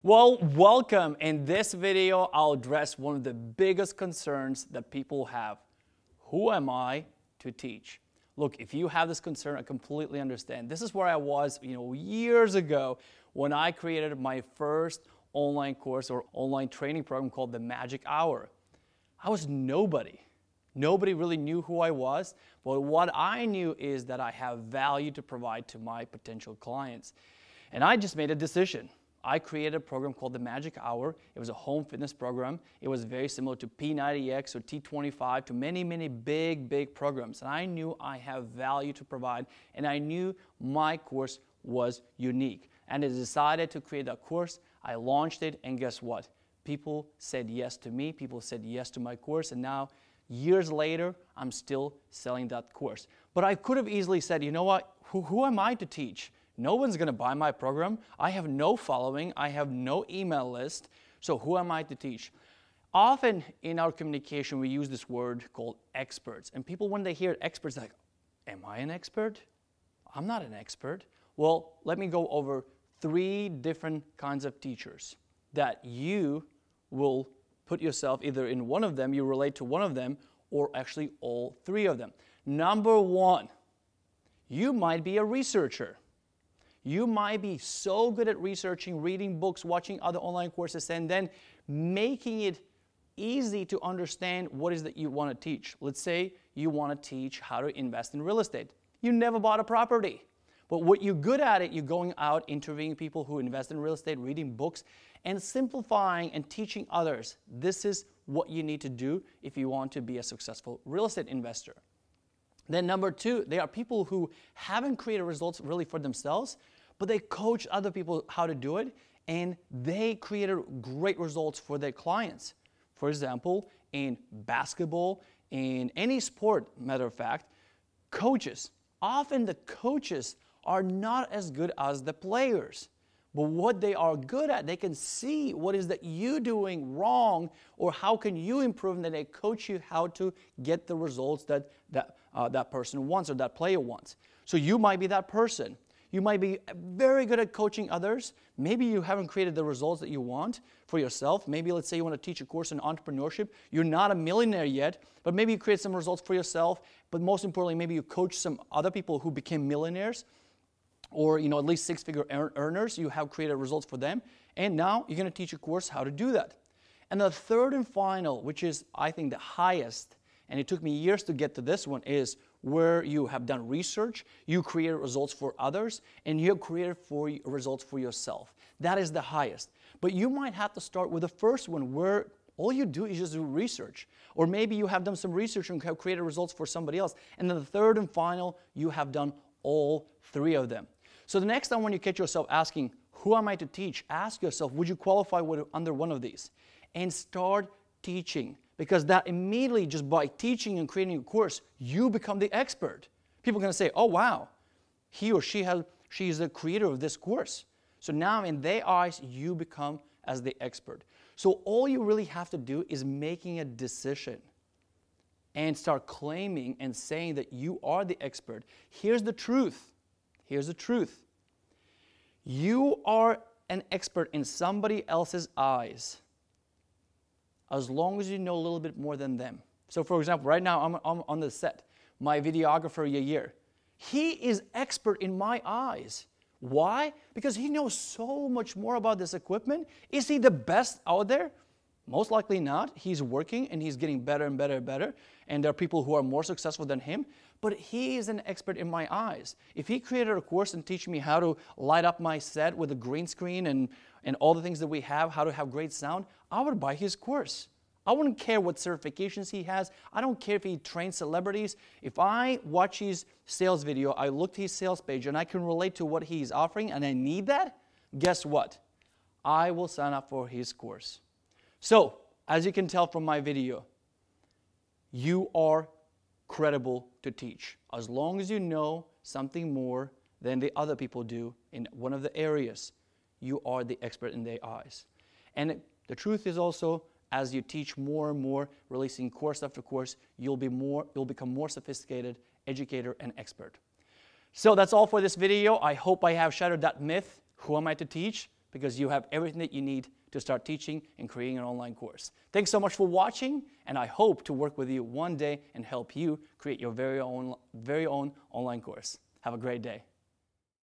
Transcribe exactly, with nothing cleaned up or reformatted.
Well, welcome. In this video, I'll address one of the biggest concerns that people have. Who am I to teach? Look, if you have this concern, I completely understand. This is where I was, you know, years ago when I created my first online course or online training program called the Magic Hour. I was nobody. Nobody really knew who I was, but what I knew is that I have value to provide to my potential clients. And I just made a decision. I created a program called the Magic Hour. It was a home fitness program. It was very similar to P ninety X or T twenty-five, to many, many big, big programs. And I knew I have value to provide, and I knew my course was unique. And I decided to create that course. I launched it, and guess what? People said yes to me. People said yes to my course, and now, years later, I'm still selling that course. But I could have easily said, you know what? Who, who am I to teach? No one's going to buy my program. I have no following. I have no email list. So who am I to teach? Often in our communication, we use this word called experts. And people, when they hear experts, they're like, am I an expert? I'm not an expert. Well, let me go over three different kinds of teachers that you will put yourself either in one of them, you relate to one of them, or actually all three of them. Number one, you might be a researcher. You might be so good at researching, reading books, watching other online courses, and then making it easy to understand what is that you want to teach. Let's say you want to teach how to invest in real estate. You never bought a property. But what you're good at it, you're going out interviewing people who invest in real estate, reading books, and simplifying and teaching others. This is what you need to do if you want to be a successful real estate investor. Then number two, there are people who haven't created results really for themselves, but they coach other people how to do it, and they created great results for their clients. For example, in basketball, in any sport, matter of fact, coaches, often the coaches are not as good as the players. But what they are good at, they can see what is that you doing wrong, or how can you improve, and then they coach you how to get the results that that, uh, that person wants or that player wants. So you might be that person. You might be very good at coaching others. Maybe you haven't created the results that you want for yourself. Maybe let's say you want to teach a course in entrepreneurship. You're not a millionaire yet, but maybe you create some results for yourself. But most importantly, maybe you coach some other people who became millionaires, or you know, at least six-figure earners. You have created results for them, and now you're going to teach a course how to do that. And the third and final, which is I think the highest, and it took me years to get to this one, is where you have done research, you created results for others, and you have created for results for yourself. That is the highest. But you might have to start with the first one, where all you do is just do research. Or maybe you have done some research and have created results for somebody else. And then the third and final, you have done all three of them. So the next time when you catch yourself asking, who am I to teach? Ask yourself, would you qualify with, under one of these? And start teaching. Because that immediately, just by teaching and creating a course, you become the expert. People are going to say, oh wow, he or she has, she is the creator of this course. So now in their eyes, you become as the expert. So all you really have to do is making a decision and start claiming and saying that you are the expert. Here's the truth. Here's the truth. You are an expert in somebody else's eyes as long as you know a little bit more than them. So for example, right now I'm, I'm on the set. My videographer, Yair, he is expert in my eyes. Why? Because he knows so much more about this equipment. Is he the best out there? Most likely not. He's working and he's getting better and better and better. And there are people who are more successful than him. But he is an expert in my eyes. If he created a course and teach me how to light up my set with a green screen and, and all the things that we have, how to have great sound, I would buy his course. I wouldn't care what certifications he has. I don't care if he trains celebrities. If I watch his sales video, I look to his sales page and I can relate to what he's offering and I need that, guess what? I will sign up for his course. So, as you can tell from my video, you are credible to teach. As long as you know something more than the other people do in one of the areas, you are the expert in their eyes. And the truth is also, as you teach more and more, releasing course after course, you'll be more, you'll become more sophisticated educator and expert. So that's all for this video. I hope I have shattered that myth. Who am I to teach? because you have everything that you need to start teaching and creating an online course. Thanks so much for watching, and I hope to work with you one day and help you create your very own, very own online course. Have a great day.